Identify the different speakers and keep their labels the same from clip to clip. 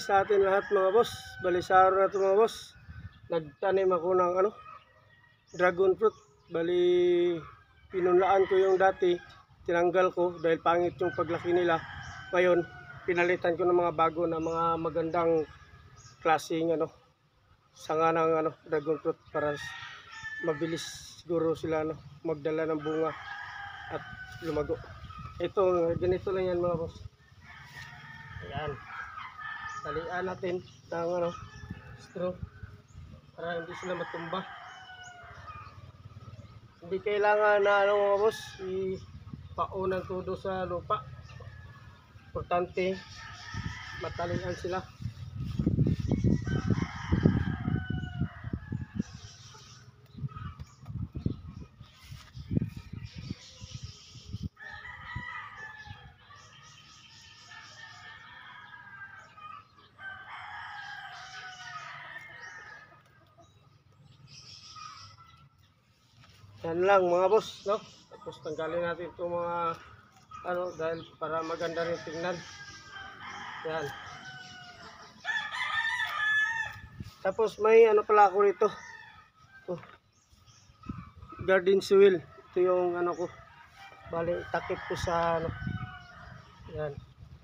Speaker 1: sa atin lahat mga boss. Bali sa araw na ito mga boss, nagtanim ako ng dragon fruit. Bali pinunlaan ko yung dati, tinanggal ko dahil pangit yung paglaki nila. Ngayon pinalitan ko ng mga bago na mga magandang klaseng sanga ng dragon fruit para mabilis siguro sila magdala ng bunga at lumago. Ito ganito lang yan mga boss. Ayan. Talian natin ng straw para hindi sila matumba. Hindi kailangan na mga boss ipaunang todo sa lupa. Importante matalian sila. Yan lang mga boss, no? Tapos tanggalin natin itong mga dahil para maganda rin tingnan. Yan. Tapos may pala ako rito. Ito. Garden soil. Ito yung ko. Bali takip ko sa Yan.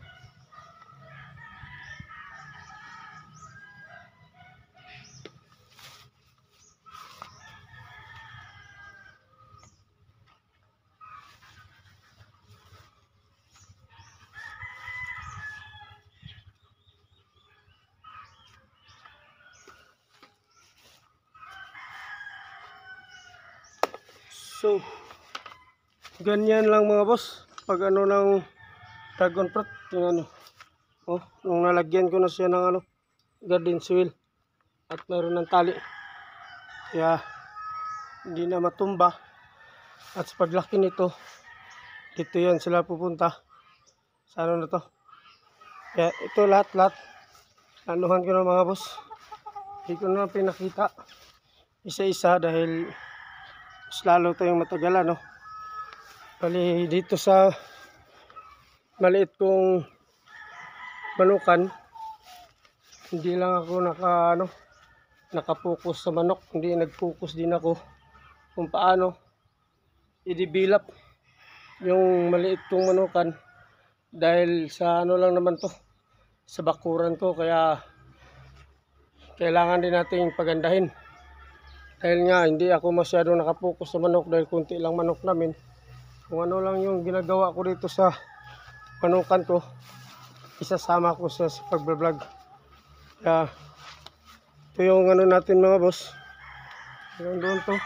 Speaker 1: So, ganyan lang mga boss. Pag ng dragon fruit, yung nung nalagyan ko na siya ng garden soil at mayroon ng tali. Kaya hindi na matumba. At sa paglaki nito, dito yan sila pupunta. Sa na to. Kaya ito lahat anuhan ko na mga boss. Hindi ko na pinakita isa-isa dahil mas lalo tayong matagalan, Bali dito sa maliit kong manukan, hindi lang ako nakapokus sa manok, hindi nagfocus din ako kung paano i-develop yung maliit kong manukan dahil sa lang naman to, sa bakuran ko, kaya kailangan din nating pagandahin. Dahil nga hindi ako masyadong nakapokus sa manok dahil kunti lang manok namin. Kung ano lang yung ginagawa ko dito sa manukan ko, isasama ko sa pag-vlog. Kaya ito yung natin mga boss. Hanggang doon to.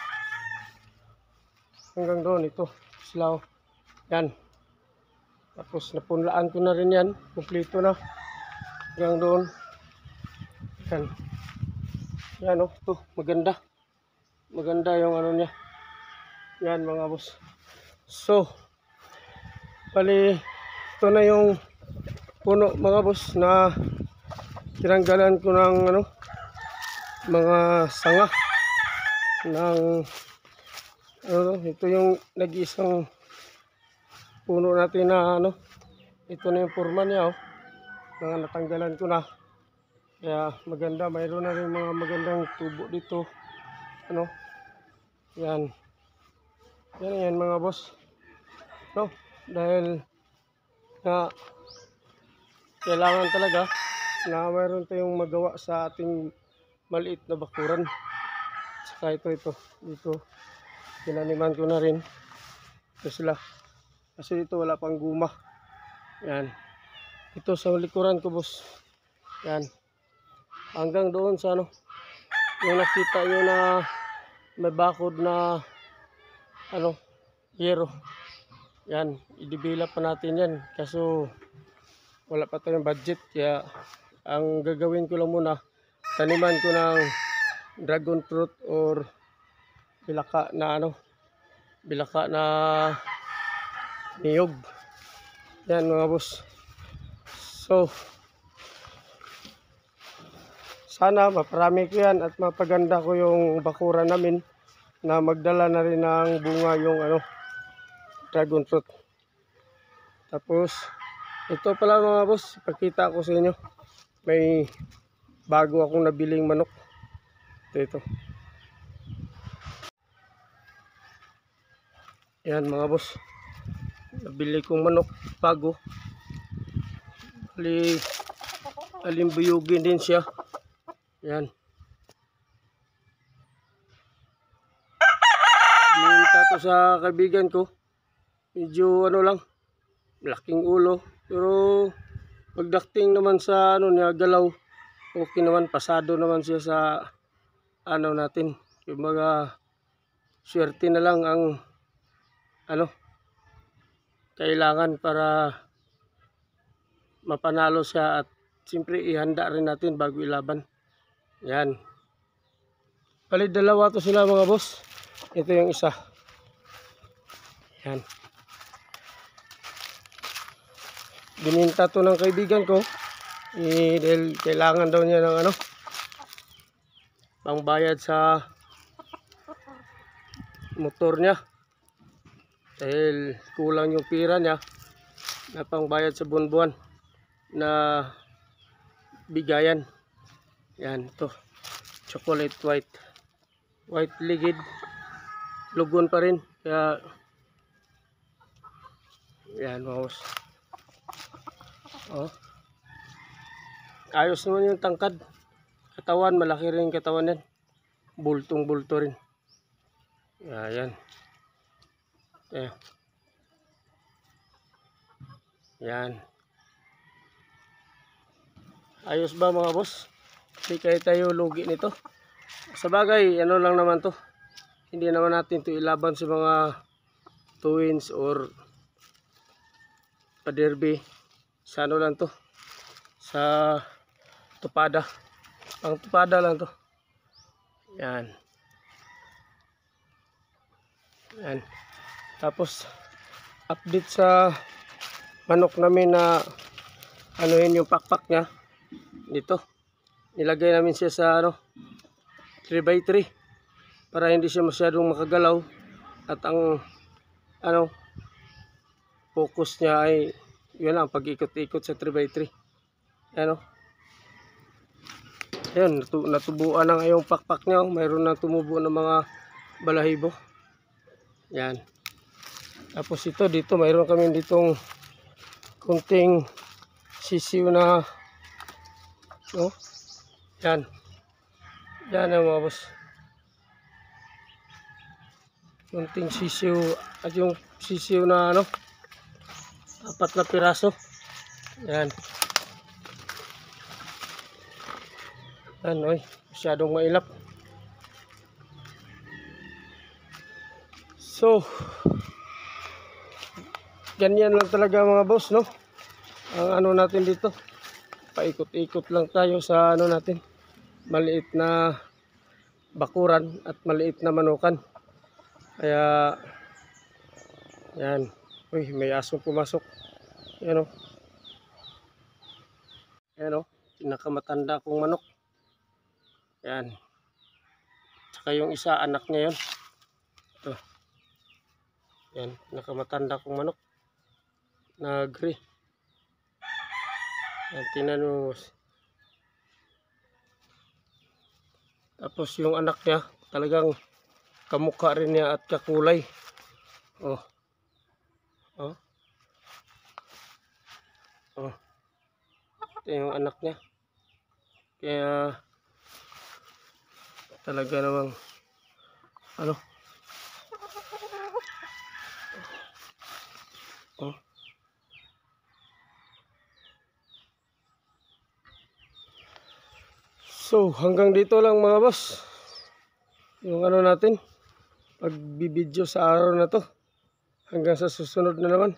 Speaker 1: Hanggang doon ito. Sila. Yan. Tapos napunlaan ko na rin yan. Kompleto na. Hanggang doon. Yan. Yan ito, maganda. Maganda yung niya. Yan mga boss. So, bali, ito na yung puno mga boss na tinanggalan ko ng mga sanga ng ito yung nag-iisang puno natin na ito na yung forma niya na natanggalan ko na. Kaya maganda, mayroon na rin mga magandang tubo dito. Yan. Yan mga boss. Dahil na kailangan talaga na mayroon tayong magawa sa ating maliit na bakuran. Saka ito dito tinaniman ko na rin. Ito sila. Kasi dito wala pang guma. Yan. Ito sa likuran ko boss. Yan. Hanggang doon sa yung nakita nyo na may bakod na yero. Yan, i-develop pa natin yan. Kaso wala pa tayong budget. Kaya ang gagawin ko lang muna, taniman ko ng dragon fruit or bilaka na niyog. Yan mga boss. So sana maparami ko yan at mapaganda ko yung bakuran namin na magdala na rin ng bunga yung dragon fruit. Tapos ito pala mga boss, ipakita ko sa inyo. may bago akong nabiling manok. Ito. Yan mga boss. Nabili kong manok bago. Alimbuyugin din siya. Yan. Minta to sa kaibigan ko. Medyo ano lang, malaking ulo. Pero pagdating naman sa ano niya, galaw, okay naman, pasado naman siya sa ano natin. Yung mga swerte na lang ang ano kailangan para mapanalo siya, at siyempre ihanda rin natin bago ilaban. Yan. Bali dalawa to sila mga boss. Ito yung isa. Yan. Bininta to ng kaibigan ko. Dahil kailangan daw niya ng ano, pangbayad sa motor niya. Dahil kulang yung pira niya na pangbayad sa buwan-buwan na bigayan. Yan, ito. Chocolate white. White ligid. Lugon pa rin. Kaya yan mga boss. Oh. Ayos naman yung tangkad. Katawan, malaki rin yung katawan yan. Bultong bulto rin. Yan. Yan. Ayos ba mga boss? Hindi kayo tayo lugi nito. Sa bagay, ano lang naman to. Hindi naman natin to ilaban sa mga twins or pa-derby. Sa ano lang to. Sa tupada. Pang tupada lang to. Yan. Yan. Tapos update sa manok namin na ano yun yung pakpak niya. Dito. Nilagay namin siya sa ano 3x3 para hindi siya masyadong makagalaw, at ang ano focus niya ay yun lang, pag-ikot-ikot sa 3x3. Ano? Yan, natubuan na ngayong pakpak niya. Mayroon na tumubo ng mga balahibo. Yan. Tapos ito, dito mayroon kami ditong kunting sisiw na oh. Yan. Yan ang mga boss. Kunting sisiw, at yung sisiw na ano 4 na piraso. Yan. Yan, oy, masyadong mailap. So, ganyan lang talaga mga boss, no? Ang ano natin dito, paikot-ikot lang tayo sa ano natin, maliit na bakuran at maliit na manukan. Kaya yan. Uy, may asong pumasok. Yan o. Yan o, pinakamatanda kong manok. Yan. Tsaka yung isa, anak niya yun. Ito. Yan, pinakamatanda kong manok na gray. Yan, tingnan mo. Tapos yung anak niya, talagang kamukha rin niya at kakulay. Oh. Oh. Oh. Ito yung anak niya. Kaya talaga namang ano. Oh. So, hanggang dito lang mga boss. Yung ano natin, pagbibideo sa araw na to. Hanggang sa susunod na naman.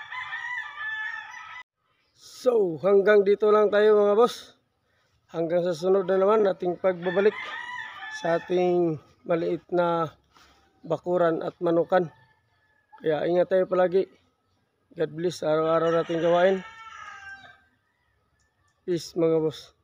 Speaker 1: So, hanggang dito lang tayo mga boss. Hanggang sa susunod na naman ating pagbabalik sa ating maliit na bakuran at manukan. Kaya ingat tayo palagi. God bless, araw-araw natin gawain. Peace mga boss.